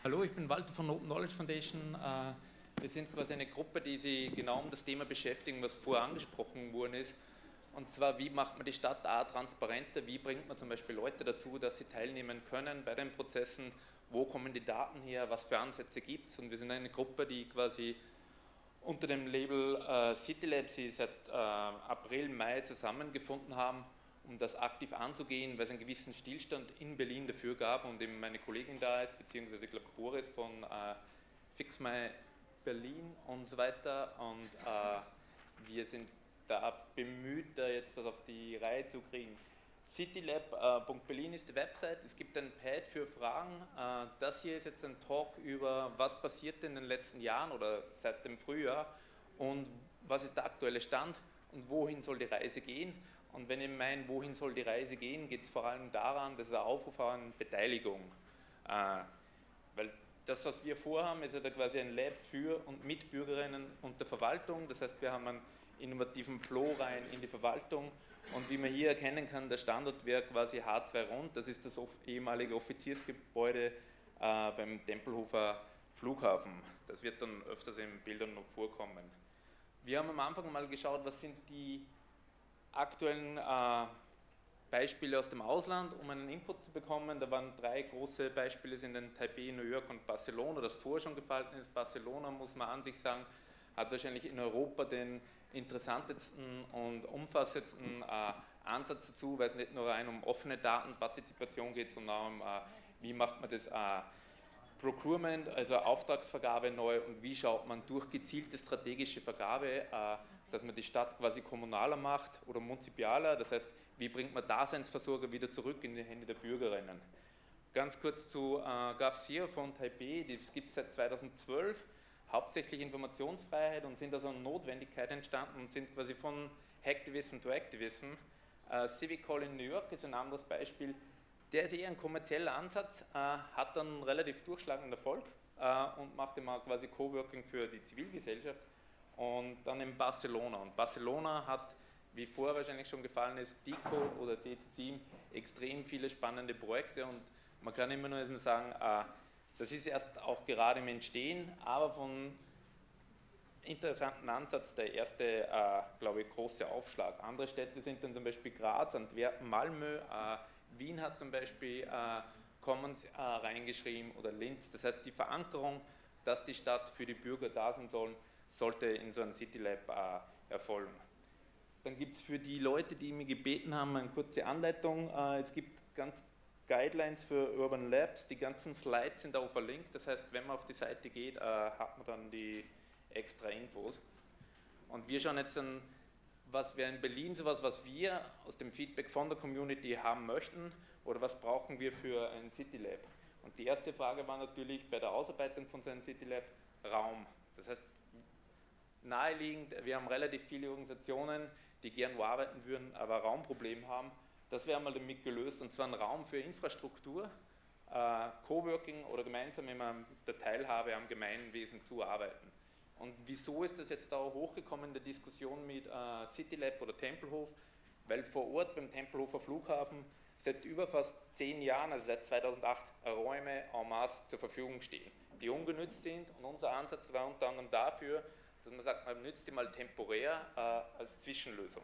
Hallo, ich bin Walter von Open Knowledge Foundation. Wir sind quasi eine Gruppe, die sich genau um das Thema beschäftigen, was vorher angesprochen worden ist. Und zwar, wie macht man die Stadt transparenter, wie bringt man zum Beispiel Leute dazu, dass sie teilnehmen können bei den Prozessen, wo kommen die Daten her, was für Ansätze gibt es. Und wir sind eine Gruppe, die quasi unter dem Label CityLab sie seit April, Mai zusammengefunden haben, um das aktiv anzugehen, weil es einen gewissen Stillstand in Berlin dafür gab und eben meine Kollegin da ist, beziehungsweise ich glaube Boris von Fix My Berlin und so weiter, und wir sind da bemüht, da jetzt das auf die Reihe zu kriegen. Citylab.berlin ist die Website, es gibt ein Pad für Fragen. Das hier ist jetzt ein Talk über, was passiert in den letzten Jahren oder seit dem Frühjahr und was ist der aktuelle Stand und wohin soll die Reise gehen. Und wenn ihr meint, wohin soll die Reise gehen, geht es vor allem daran, dass es ein Aufruf an Beteiligung. Weil das, was wir vorhaben, ist ja da quasi ein Lab für und mit Bürgerinnen und der Verwaltung. Das heißt, wir haben einen innovativen Flow rein in die Verwaltung. Und wie man hier erkennen kann, der Standort wäre quasi H2 Rund. Das ist das ehemalige Offiziersgebäude beim Tempelhofer Flughafen. Das wird dann öfters in Bildern noch vorkommen. Wir haben am Anfang mal geschaut, was sind die aktuellen Beispiele aus dem Ausland, um einen Input zu bekommen. Da waren 3 große Beispiele, sind in Taipei, New York und Barcelona. Das vorher schon gefallen ist, Barcelona, muss man an sich sagen, hat wahrscheinlich in Europa den interessantesten und umfassendsten Ansatz dazu, weil es nicht nur rein um offene Datenpartizipation geht, sondern auch um, wie macht man das Procurement, also Auftragsvergabe neu, und wie schaut man durch gezielte strategische Vergabe, dass man die Stadt quasi kommunaler macht oder munzipialer, das heißt, wie bringt man Daseinsversorger wieder zurück in die Hände der Bürgerinnen. Ganz kurz zu GovZero von Taipei, das gibt es seit 2012, hauptsächlich Informationsfreiheit, und sind also eine Notwendigkeit entstanden und sind quasi von Hacktivism to Activism. Civic Hall in New York ist ein anderes Beispiel. Der ist eher ein kommerzieller Ansatz, hat dann relativ durchschlagenden Erfolg und macht immer quasi Coworking für die Zivilgesellschaft. Und dann in Barcelona. Und Barcelona hat, wie vorher wahrscheinlich schon gefallen ist, Decode oder DC-Team extrem viele spannende Projekte, und man kann immer nur sagen, das ist erst auch gerade im Entstehen, aber von interessanten Ansatz der erste, glaube ich, große Aufschlag. Andere Städte sind dann zum Beispiel Graz, Antwerpen, Malmö, Wien hat zum Beispiel Commons reingeschrieben oder Linz. Das heißt, die Verankerung, dass die Stadt für die Bürger da sein soll, sollte in so einem CityLab erfolgen. Dann gibt es für die Leute, die mich gebeten haben, eine kurze Anleitung. Es gibt ganz Guidelines für Urban Labs, die ganzen Slides sind auch verlinkt, das heißt, wenn man auf die Seite geht, hat man dann die extra Infos. Und wir schauen jetzt dann, was wäre in Berlin sowas, was wir aus dem Feedback von der Community haben möchten, oder was brauchen wir für ein CityLab. Und die erste Frage war natürlich bei der Ausarbeitung von so einem CityLab Raum. Das heißt, naheliegend, wir haben relativ viele Organisationen, die gern wo arbeiten würden, aber Raumproblem haben. Das wäre mal damit gelöst, und zwar ein Raum für Infrastruktur, Coworking oder gemeinsam immer der Teilhabe am Gemeinwesen zu arbeiten. Und wieso ist das jetzt da hochgekommen in der Diskussion mit CityLab oder Tempelhof? Weil vor Ort beim Tempelhofer Flughafen seit über fast 10 Jahren, also seit 2008, Räume en masse zur Verfügung stehen, die ungenützt sind, und unser Ansatz war unter anderem dafür, dass man sagt, man nützt die mal temporär als Zwischenlösung.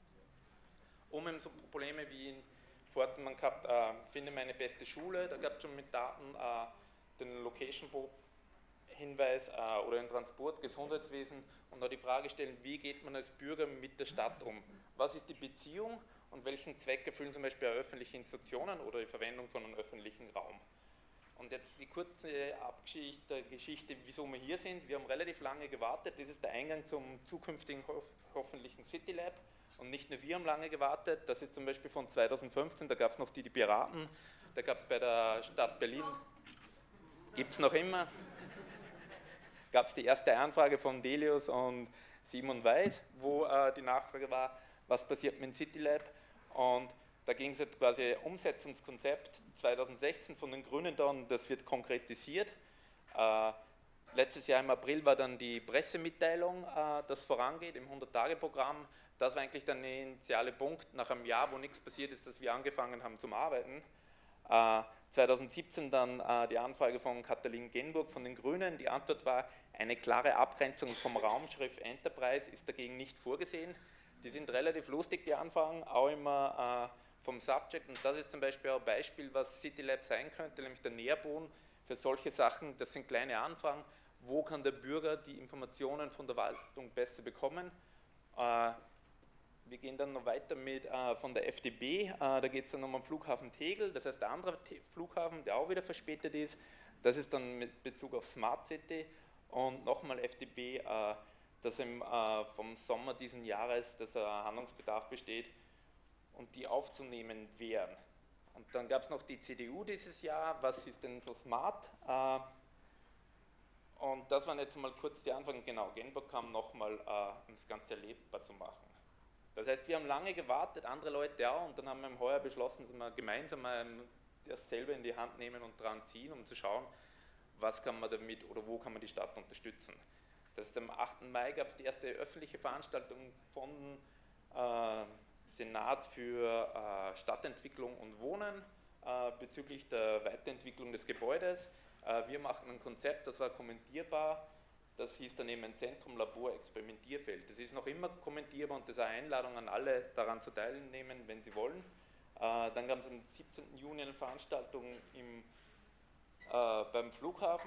Um eben so Probleme wie in Forten gehabt, finde meine beste Schule, da gab es schon mit Daten den Location-Hinweis oder den Transport, Gesundheitswesen, und da die Frage stellen, wie geht man als Bürger mit der Stadt um? Was ist die Beziehung und welchen Zweck erfüllen zum Beispiel öffentliche Institutionen oder die Verwendung von einem öffentlichen Raum? Und jetzt die kurze Geschichte, wieso wir hier sind. Wir haben relativ lange gewartet, das ist der Eingang zum zukünftigen hoffentlichen CityLab. Und nicht nur wir haben lange gewartet, das ist zum Beispiel von 2015, da gab es noch die Piraten, da gab es bei der Stadt Berlin, gibt es noch immer, gab es die erste Anfrage von Delius und Simon Weiß, wo die Nachfrage war, was passiert mit dem CityLab, und da ging es jetzt quasi Umsetzungskonzept 2016 von den Grünen dann, das wird konkretisiert. Letztes Jahr im April war dann die Pressemitteilung, das vorangeht im 100-Tage-Programm. Das war eigentlich dann der initiale Punkt nach einem Jahr, wo nichts passiert ist, dass wir angefangen haben zum Arbeiten. 2017 dann die Anfrage von Katalin Genburg von den Grünen. Die Antwort war, eine klare Abgrenzung vom Raumschrift Enterprise ist dagegen nicht vorgesehen. Die sind relativ lustig, die Anfragen, auch immer vom Subject. Und das ist zum Beispiel auch ein Beispiel, was CityLab sein könnte, nämlich der Nährboden für solche Sachen. Das sind kleine Anfragen. Wo kann der Bürger die Informationen von der Verwaltung besser bekommen? Wir gehen dann noch weiter mit von der FDB, da geht es dann um den Flughafen Tegel, das heißt der andere Flughafen, der auch wieder verspätet ist, das ist dann mit Bezug auf Smart City und nochmal FDB, dass vom Sommer diesen Jahres dass Handlungsbedarf besteht und die aufzunehmen wären. Und dann gab es noch die CDU dieses Jahr, was ist denn so smart? Und das waren jetzt mal kurz die Anfragen, genau, Genburg kam nochmal, um das Ganze erlebbar zu machen. Das heißt, wir haben lange gewartet, andere Leute auch, und dann haben wir im Heuer beschlossen, dass wir gemeinsam das selber in die Hand nehmen und dran ziehen, um zu schauen, was kann man damit oder wo kann man die Stadt unterstützen. Das ist am 8. Mai gab es die erste öffentliche Veranstaltung von Senat für Stadtentwicklung und Wohnen bezüglich der Weiterentwicklung des Gebäudes. Wir machten ein Konzept, das war kommentierbar. Das hieß dann eben ein Zentrum, Labor, Experimentierfeld. Das ist noch immer kommentierbar und das ist eine Einladung an alle, daran zu teilnehmen, wenn sie wollen. Dann gab es am 17. Juni eine Veranstaltung beim Flughafen,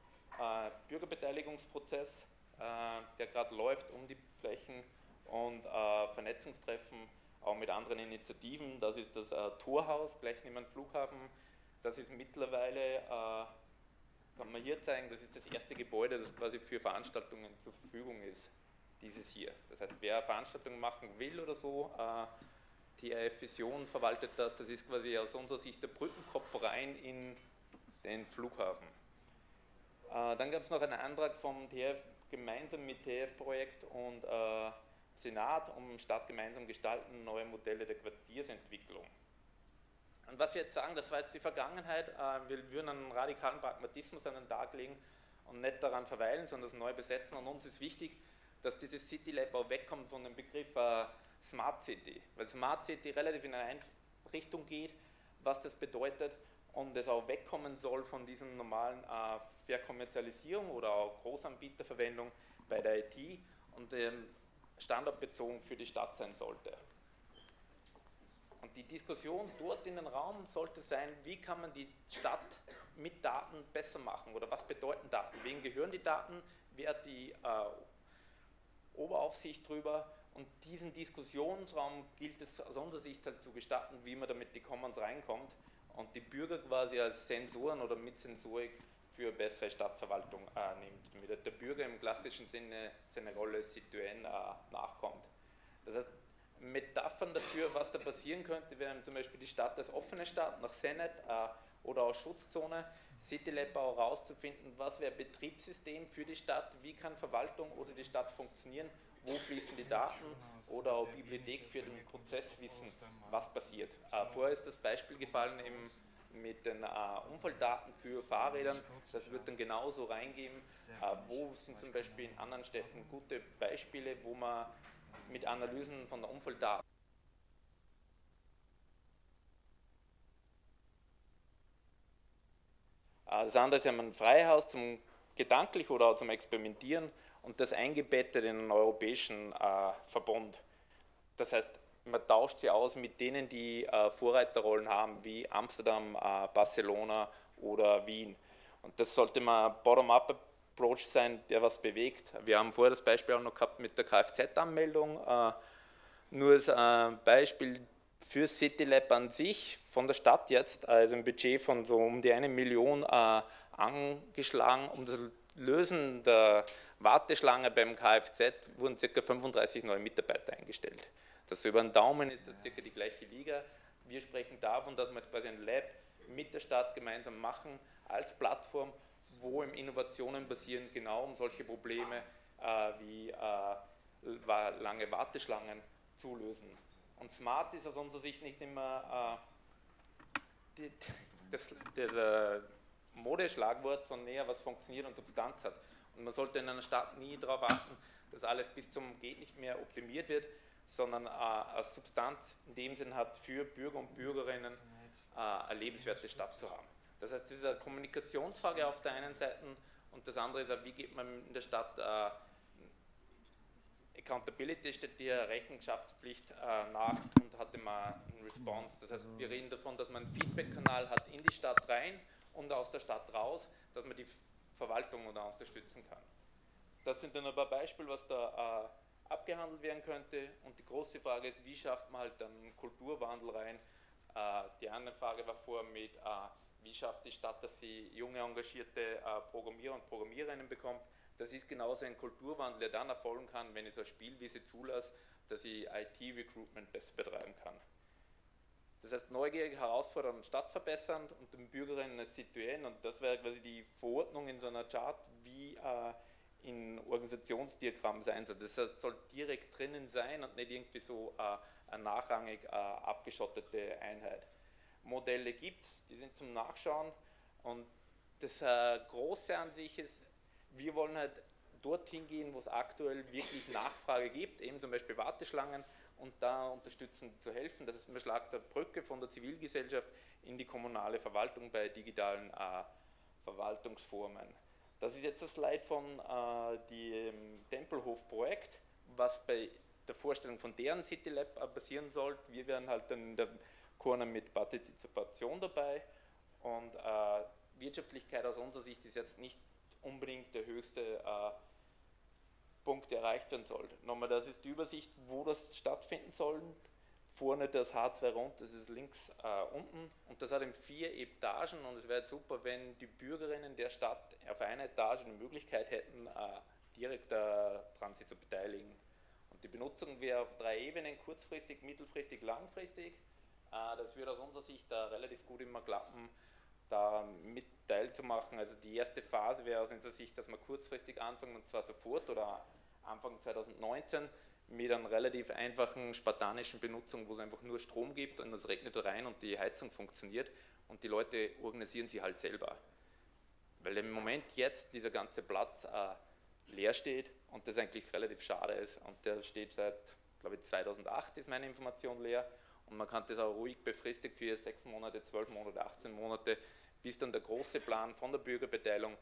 Bürgerbeteiligungsprozess, der gerade läuft um die Flächen und Vernetzungstreffen auch mit anderen Initiativen. Das ist das Torhaus, gleich neben dem Flughafen. Das ist mittlerweile kann man hier zeigen, das ist das erste Gebäude, das quasi für Veranstaltungen zur Verfügung ist, dieses hier. Das heißt, wer Veranstaltungen machen will oder so, TRF Vision verwaltet das, das ist quasi aus unserer Sicht der Brückenkopf rein in den Flughafen. Dann gab es noch einen Antrag vom TRF, gemeinsam mit TRF-Projekt und Senat, um Stadt gemeinsam gestalten, neue Modelle der Quartiersentwicklung. Und was wir jetzt sagen, das war jetzt die Vergangenheit, wir würden einen radikalen Pragmatismus an den Tag legen und nicht daran verweilen, sondern das neu besetzen. Und uns ist wichtig, dass dieses CityLab auch wegkommt von dem Begriff Smart City, weil Smart City relativ in eine Richtung geht, was das bedeutet und es auch wegkommen soll von diesem normalen Verkommerzialisierung oder auch Großanbieterverwendung bei der IT und standortbezogen für die Stadt sein sollte. Und die Diskussion dort in den Raum sollte sein, wie kann man die Stadt mit Daten besser machen oder was bedeuten Daten, wem gehören die Daten, wer hat die Oberaufsicht drüber und diesen Diskussionsraum gilt es aus unserer Sicht halt zu gestatten, wie man damit die Commons reinkommt und die Bürger quasi als Sensoren oder mit Sensorik für bessere Stadtverwaltung nimmt, damit der Bürger im klassischen Sinne seine Rolle Citoyen nachkommt. Das heißt, Metaphern dafür, was da passieren könnte, wären zum Beispiel die Stadt als offene Stadt nach Senet oder auch Schutzzone, CityLab auch herauszufinden, was wäre Betriebssystem für die Stadt, wie kann Verwaltung oder die Stadt funktionieren, wo fließen die Daten oder auch Bibliothek für den Prozess wissen, was passiert. Vorher ist das Beispiel gefallen mit den Unfalldaten für Fahrrädern, das wird dann genauso reingeben, wo sind zum Beispiel in anderen Städten gute Beispiele, wo man mit Analysen von der Unfalldaten. Das andere ist ja ein Freihaus zum gedanklich oder auch zum Experimentieren und das eingebettet in einen europäischen Verbund. Das heißt, man tauscht sie aus mit denen, die Vorreiterrollen haben, wie Amsterdam, Barcelona oder Wien. Und das sollte mal Bottom-up Approach sein, der was bewegt. Wir haben vorher das Beispiel auch noch gehabt mit der Kfz-Anmeldung. Nur als Beispiel für CityLab an sich, von der Stadt jetzt, also ein Budget von so um die 1 Million angeschlagen. Um das Lösen der Warteschlange beim Kfz wurden ca. 35 neue Mitarbeiter eingestellt. Das über den Daumen ist das ca. die gleiche Liga. Wir sprechen davon, dass wir quasi ein Lab mit der Stadt gemeinsam machen, als Plattform, wo Innovationen basieren, genau um solche Probleme wie lange Warteschlangen zu lösen. Und Smart ist aus unserer Sicht nicht immer das Modeschlagwort, sondern eher was funktioniert und Substanz hat. Und man sollte in einer Stadt nie darauf achten, dass alles bis zum geht nicht mehr optimiert wird, sondern eine Substanz in dem Sinn hat, für Bürger und Bürgerinnen eine lebenswerte Stadt zu haben. Das heißt, das ist eine Kommunikationsfrage auf der einen Seite und das andere ist auch, wie geht man in der Stadt Accountability, steht die Rechenschaftspflicht nach und hat immer einen Response. Das heißt, wir reden davon, dass man einen Feedback-Kanal hat in die Stadt rein und aus der Stadt raus, dass man die Verwaltung da unterstützen kann. Das sind dann ein paar Beispiele, was da abgehandelt werden könnte und die große Frage ist, wie schafft man halt dann Kulturwandel rein. Die andere Frage war vorher mit, wie schafft die Stadt, dass sie junge, engagierte Programmierer und Programmiererinnen bekommt. Das ist genauso ein Kulturwandel, der dann erfolgen kann, wenn ich so eine Spielwiese zulasse, dass ich IT-Recruitment besser betreiben kann. Das heißt, neugierig, herausfordernd, stadtverbessernd und den Bürgerinnen als Citoyen, und das wäre quasi die Verordnung in so einer Chart, wie in Organisationsdiagramm sein soll. Das heißt, es soll direkt drinnen sein und nicht irgendwie so eine nachrangig abgeschottete Einheit. Modelle gibt es, die sind zum Nachschauen und das Große an sich ist, wir wollen halt dorthin gehen, wo es aktuell wirklich Nachfrage gibt, eben zum Beispiel Warteschlangen und da unterstützend zu helfen. Das ist man schlagt der Brücke von der Zivilgesellschaft in die kommunale Verwaltung bei digitalen Verwaltungsformen. Das ist jetzt das Slide von dem Tempelhof-Projekt, was bei der Vorstellung von deren City Lab passieren soll. Wir werden halt dann in der Corner mit Partizipation dabei und Wirtschaftlichkeit aus unserer Sicht ist jetzt nicht unbedingt der höchste Punkt, der erreicht werden soll. Nochmal, das ist die Übersicht, wo das stattfinden soll. Vorne das H2 rund, das ist links unten und das hat in 4 Etagen und es wäre jetzt super, wenn die Bürgerinnen der Stadt auf einer Etage eine Möglichkeit hätten, direkt daran sich zu beteiligen. Und die Benutzung wäre auf 3 Ebenen, kurzfristig, mittelfristig, langfristig. Das würde aus unserer Sicht relativ gut immer klappen, da mit teilzumachen. Also die erste Phase wäre aus unserer Sicht, dass wir kurzfristig anfangen und zwar sofort oder Anfang 2019 mit einer relativ einfachen spartanischen Benutzung, wo es einfach nur Strom gibt und es regnet rein und die Heizung funktioniert und die Leute organisieren sich halt selber. Weil im Moment jetzt dieser ganze Platz leer steht und das eigentlich relativ schade ist und der steht seit, glaube ich, 2008 ist meine Information leer und man kann das auch ruhig befristigt für 6 Monate, 12 Monate, 18 Monate, bis dann der große Plan von der Bürgerbeteiligung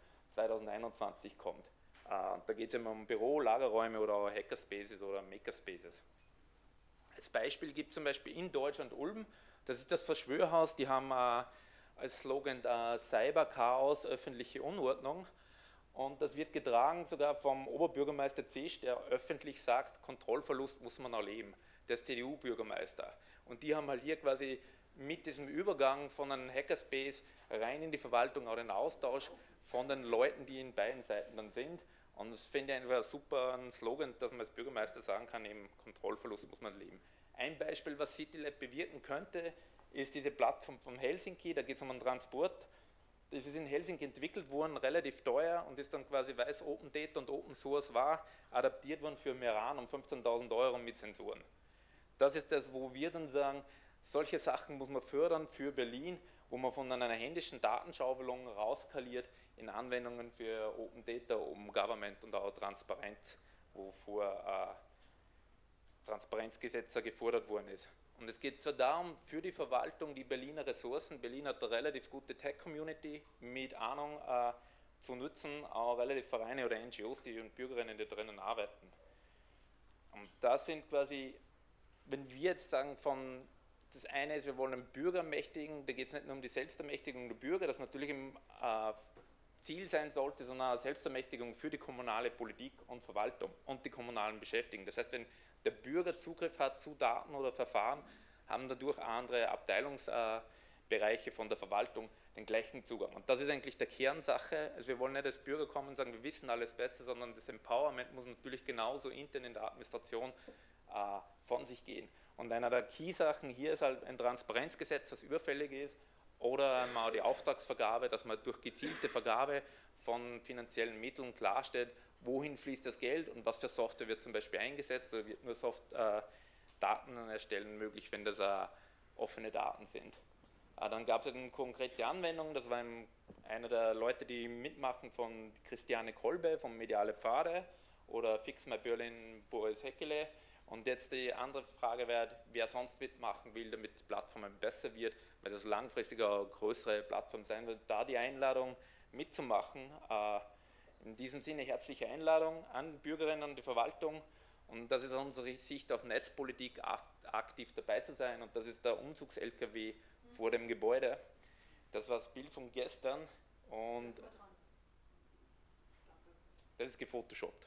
2021 kommt. Und da geht es immer um Büro, Lagerräume oder Hackerspaces oder Makerspaces. Als Beispiel gibt es zum Beispiel in Deutschland Ulm, das ist das Verschwörhaus, die haben als Slogan Cyberchaos, öffentliche Unordnung. Und das wird getragen sogar vom Oberbürgermeister Zisch, der öffentlich sagt, Kontrollverlust muss man erleben, der ist CDU-Bürgermeister. Und die haben halt hier quasi mit diesem Übergang von einem Hackerspace rein in die Verwaltung auch den Austausch von den Leuten, die in beiden Seiten dann sind. Und das finde ich einfach ein super Slogan, dass man als Bürgermeister sagen kann, eben Kontrollverlust muss man leben. Ein Beispiel, was CityLab bewirken könnte, ist diese Plattform von Helsinki, da geht es um einen Transport. Das ist in Helsinki entwickelt worden, relativ teuer und ist dann quasi, weil es Open Data und Open Source war, adaptiert worden für Meran um 15.000 € mit Sensoren. Das ist das, wo wir dann sagen, solche Sachen muss man fördern für Berlin, wo man von einer händischen Datenschaufelung rauskaliert in Anwendungen für Open Data, Open Government und auch Transparenz, wovor Transparenzgesetz gefordert worden ist. Und es geht zwar darum, für die Verwaltung die Berliner Ressourcen, Berlin hat eine relativ gute Tech-Community mit Ahnung zu nutzen, auch relativ Vereine oder NGOs, die und Bürgerinnen, die drinnen arbeiten. Und das sind quasi, wenn wir jetzt sagen von, das eine ist, wir wollen einen Bürger ermächtigen, da geht es nicht nur um die Selbstermächtigung der Bürger, das natürlich im Ziel sein sollte, sondern eine Selbstermächtigung für die kommunale Politik und Verwaltung und die kommunalen Beschäftigten. Das heißt, wenn der Bürger Zugriff hat zu Daten oder Verfahren, haben dadurch andere Abteilungsbereiche von der Verwaltung den gleichen Zugang. Und das ist eigentlich der Kernsache. Also wir wollen nicht als Bürger kommen und sagen, wir wissen alles besser, sondern das Empowerment muss natürlich genauso intern in der Administration von sich gehen. Und einer der Key-Sachen hier ist halt ein Transparenzgesetz, das überfällig ist, oder mal die Auftragsvergabe, dass man durch gezielte Vergabe von finanziellen Mitteln klarstellt, wohin fließt das Geld und was für Software wird zum Beispiel eingesetzt, oder wird nur Daten erstellen möglich, wenn das offene Daten sind. Dann gab es eine konkrete Anwendung, das war einer der Leute, die mitmachen von Christiane Kolbe vom Mediale Pfade oder Fix My Berlin Boris Heckele, Und jetzt die andere Frage wäre, wer sonst mitmachen will, damit die Plattform besser wird, weil das langfristig eine größere Plattform sein wird, da die Einladung mitzumachen. In diesem Sinne herzliche Einladung an Bürgerinnen und die Verwaltung. Und das ist aus unserer Sicht auch Netzpolitik aktiv dabei zu sein. Und das ist der Umzugs-LKW vor dem Gebäude. Das war das Bild von gestern. Und das ist gefotoshoppt.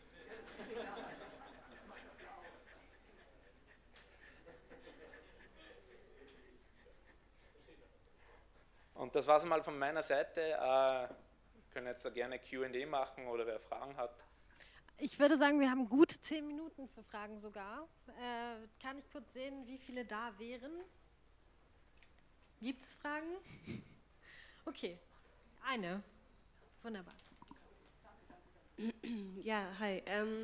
Und das war es mal von meiner Seite. Wir können jetzt da gerne Q&A machen oder wer Fragen hat. Ich würde sagen, wir haben gut 10 Minuten für Fragen sogar. Kann ich kurz sehen, wie viele da wären? Gibt es Fragen? Okay, eine. Wunderbar. Ja, hi.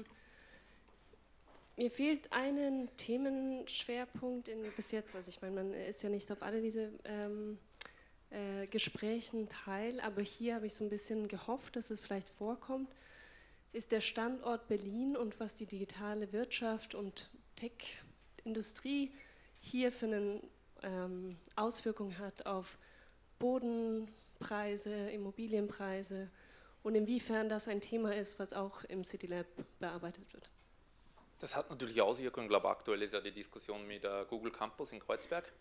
Mir fehlt ein Themenschwerpunkt bis jetzt. Also ich meine, man ist ja nicht auf alle diese Gesprächen teil, aber hier habe ich so ein bisschen gehofft, dass es vielleicht vorkommt, ist der Standort Berlin und was die digitale Wirtschaft und Tech-Industrie hier für eine Auswirkung hat auf Bodenpreise, Immobilienpreise und inwiefern das ein Thema ist, was auch im CityLab bearbeitet wird. Das hat natürlich Auswirkungen. Ich glaube, aktuell ist ja die Diskussion mit Google Campus in Kreuzberg.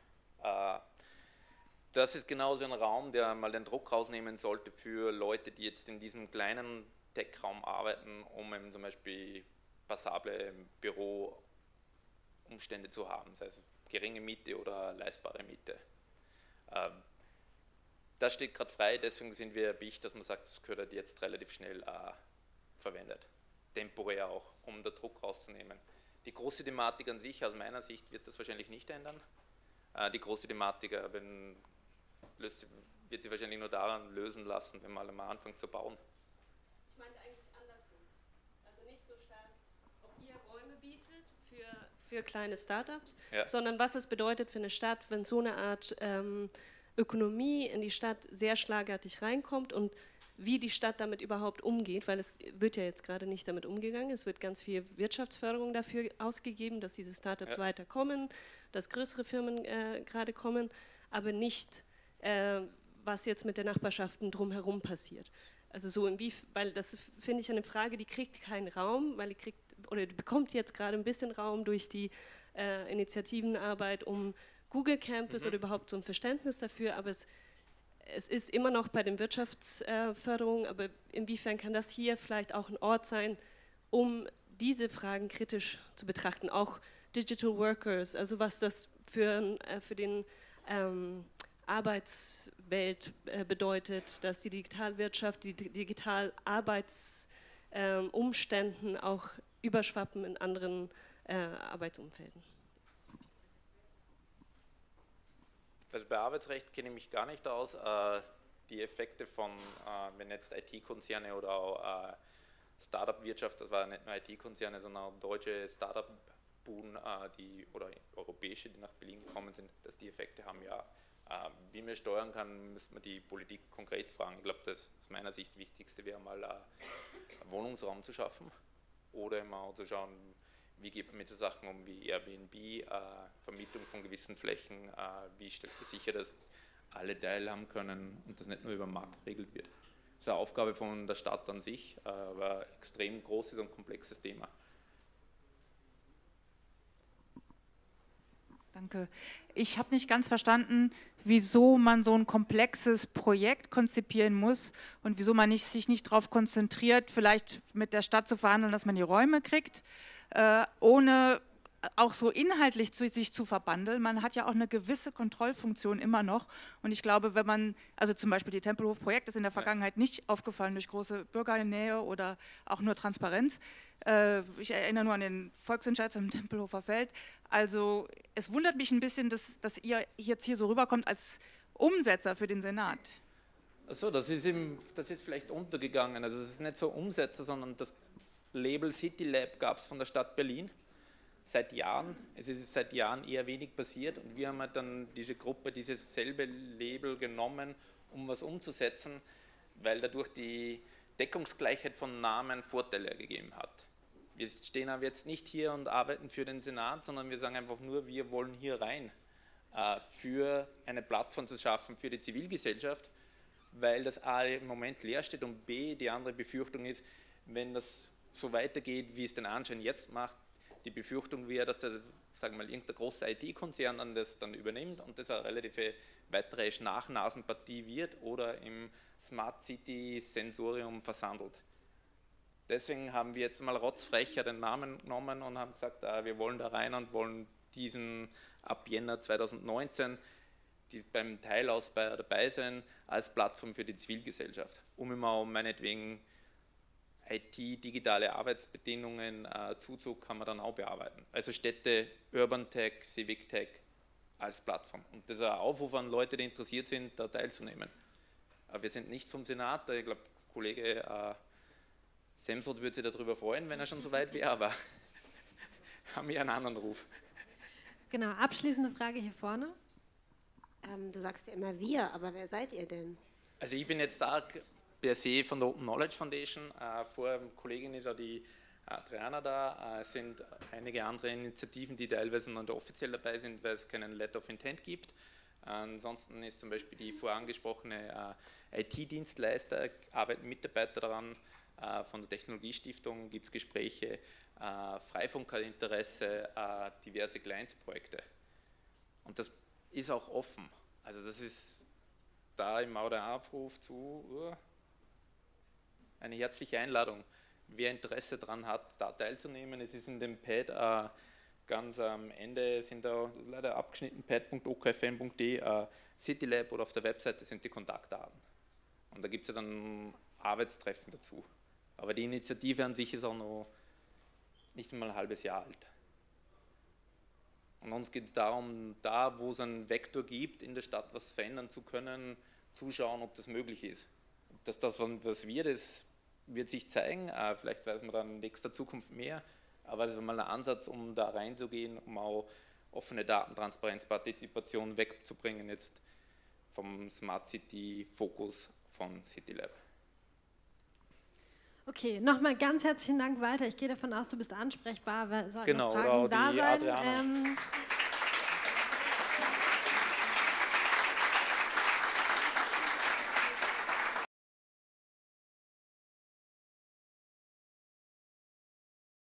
Das ist genauso ein Raum, der mal den Druck rausnehmen sollte für Leute, die jetzt in diesem kleinen Tech-Raum arbeiten, um eben zum Beispiel passable Büroumstände zu haben, sei es geringe Miete oder leistbare Miete. Das steht gerade frei, deswegen sind wir erpicht, dass man sagt, das gehört jetzt relativ schnell verwendet. Temporär auch, um den Druck rauszunehmen. Die große Thematik an sich, aus meiner Sicht, wird das wahrscheinlich nicht ändern. Die große Thematik wird sich wahrscheinlich nur daran lösen lassen, wenn man mal anfängt zu bauen. Ich meinte eigentlich andersrum. Also nicht so stark, ob ihr Räume bietet für kleine Startups, ja, sondern was es bedeutet für eine Stadt, wenn so eine Art Ökonomie in die Stadt sehr schlagartig reinkommt und wie die Stadt damit überhaupt umgeht, weil es wird ja jetzt gerade nicht damit umgegangen, es wird ganz viel Wirtschaftsförderung dafür ausgegeben, dass diese Startups weiterkommen, dass größere Firmen gerade kommen, aber nicht, was jetzt mit den Nachbarschaften drumherum passiert. Also so weil das finde ich eine Frage, die kriegt keinen Raum, weil die bekommt jetzt gerade ein bisschen Raum durch die Initiativenarbeit um Google Campus oder überhaupt so ein Verständnis dafür, aber es ist immer noch bei den Wirtschaftsförderungen, aber inwiefern kann das hier vielleicht auch ein Ort sein, um diese Fragen kritisch zu betrachten, auch Digital Workers, also was das für den Arbeitswelt bedeutet, dass die Digitalwirtschaft, die Digital-Arbeitsumständen auch überschwappen in anderen Arbeitsumfelden. Also bei Arbeitsrecht kenne ich mich gar nicht aus. Die Effekte von, wenn jetzt IT-Konzerne oder auch Startup-Wirtschaft, das war nicht nur IT-Konzerne, sondern auch deutsche Startup-Buden oder europäische, die nach Berlin gekommen sind, dass die Effekte haben, ja. Wie man steuern kann, müsste man die Politik konkret fragen. Ich glaube, das aus meiner Sicht das Wichtigste wäre mal Wohnungsraum zu schaffen oder mal zu schauen, wie geht man mit so Sachen um wie Airbnb, Vermietung von gewissen Flächen, wie stellt man sicher, dass alle teilhaben können und das nicht nur über den Markt geregelt wird. Das ist eine Aufgabe von der Stadt an sich, aber ein extrem großes und komplexes Thema. Danke. Ich habe nicht ganz verstanden, wieso man so ein komplexes Projekt konzipieren muss und wieso man sich nicht darauf konzentriert, vielleicht mit der Stadt zu verhandeln, dass man die Räume kriegt, ohne auch so inhaltlich sich zu verbandeln. Man hat ja auch eine gewisse Kontrollfunktion immer noch und ich glaube, wenn man, also zum Beispiel die Tempelhof-Projekt ist in der Vergangenheit nicht aufgefallen durch große Bürgernähe oder auch nur Transparenz. Ich erinnere nur an den Volksentscheid zum Tempelhofer Feld. Also es wundert mich ein bisschen, dass ihr jetzt hier so rüberkommt als Umsetzer für den Senat. Achso, das ist vielleicht untergegangen. Also das ist nicht so Umsetzer, sondern das Label CityLab gab es von der Stadt Berlin. Seit Jahren, es ist seit Jahren eher wenig passiert und wir haben halt dann diese Gruppe, dieses selbe Label genommen, um was umzusetzen, weil dadurch die Deckungsgleichheit von Namen Vorteile gegeben hat. Wir stehen aber jetzt nicht hier und arbeiten für den Senat, sondern wir sagen einfach nur, wir wollen hier rein, für eine Plattform zu schaffen für die Zivilgesellschaft, weil das A im Moment leer steht und B, die andere Befürchtung ist, wenn das so weitergeht, wie es den Anschein jetzt macht, die Befürchtung wäre, dass der, sagen wir mal, irgendein großer IT-Konzern dann das dann übernimmt und das eine relative weitere Schnachnasenpartie wird oder im Smart City Sensorium versandelt. Deswegen haben wir jetzt mal rotzfrecher den Namen genommen und haben gesagt, wir wollen da rein und wollen diesen ab Jänner 2019 die beim Teilausbau dabei sein als Plattform für die Zivilgesellschaft, um immer meinetwegen IT, digitale Arbeitsbedingungen, Zuzug kann man dann auch bearbeiten. Also Städte, Urban Tech, Civic Tech als Plattform. Und das ist ein Aufruf an Leute, die interessiert sind, da teilzunehmen. Aber wir sind nicht vom Senat, ich glaube, Kollege Semsrott würde sich darüber freuen, wenn er schon so weit wäre, aber haben wir einen anderen Ruf. Genau, abschließende Frage hier vorne. Du sagst ja immer wir, aber wer seid ihr denn? Also ich bin jetzt da per se von der Open Knowledge Foundation, vor der Kollegin ist auch die Adriana da, es sind einige andere Initiativen, die teilweise noch offiziell dabei sind, weil es keinen Letter of Intent gibt. Ansonsten ist zum Beispiel die vorangesprochene IT-Dienstleister, arbeiten Mitarbeiter daran, von der Technologiestiftung gibt es Gespräche, Freifunk hat Interesse, diverse Kleinstprojekte. Und das ist auch offen. Also das ist da im Aufruf zu eine herzliche Einladung. Wer Interesse daran hat, da teilzunehmen, es ist in dem Pad ganz am Ende, sind da leider abgeschnitten, pad.okfm.de, CityLab oder auf der Webseite sind die Kontaktdaten. Und da gibt es ja dann Arbeitstreffen dazu. Aber die Initiative an sich ist auch noch nicht einmal ein halbes Jahr alt. Und uns geht es darum, da wo es einen Vektor gibt, in der Stadt was verändern zu können, zuschauen, ob das möglich ist. Dass das, was wir, das wird sich zeigen, vielleicht weiß man dann in nächster Zukunft mehr, aber das ist mal ein Ansatz, um da reinzugehen, um auch offene Datentransparenz, Partizipation wegzubringen jetzt vom Smart City Fokus von CityLab. Okay, nochmal ganz herzlichen Dank, Walter. Ich gehe davon aus, du bist ansprechbar, weil sollten genau, noch Fragen da sein. Adriana.